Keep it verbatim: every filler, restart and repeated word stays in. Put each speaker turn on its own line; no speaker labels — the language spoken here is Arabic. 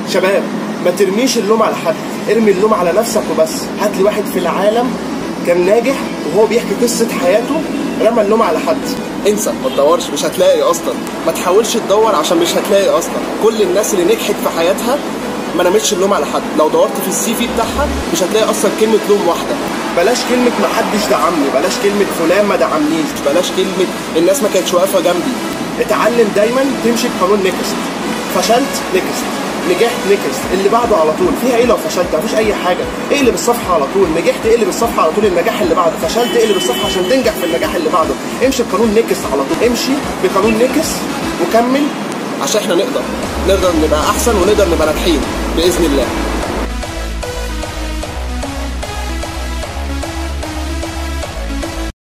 شباب ما ترميش اللوم على حد، ارمي اللوم على نفسك وبس. هات لي واحد في العالم كان ناجح وهو بيحكي قصه حياته رمى اللوم على حد.
انسى، ما تدورش، مش هتلاقي اصلا. ما تحاولش تدور عشان مش هتلاقي اصلا. كل الناس اللي نجحت في حياتها ما رمتش اللوم على حد. لو دورت في السي في بتاعها مش هتلاقي اصلا كلمه لوم واحده.
بلاش كلمه ما حدش دعمني، بلاش كلمه فلان ما دعمنيش،
بلاش كلمه الناس ما كانتش واقفه جنبي.
اتعلم دايما تمشي بقانون نيكست. فشلت نيكست، نجحت نيكست، اللي بعده على طول. فيها ايه لو فشلت؟ مفيش اي حاجه. اقلب الصفحه على طول. نجحت اقلب الصفحه على طول، النجاح اللي بعده. فشلت اقلب الصفحه عشان تنجح في النجاح اللي بعده. امشي بقانون نيكست على طول. امشي بقانون نيكست وكمل،
عشان احنا نقدر نقدر نبقى احسن ونقدر نبقى ناجحين باذن الله.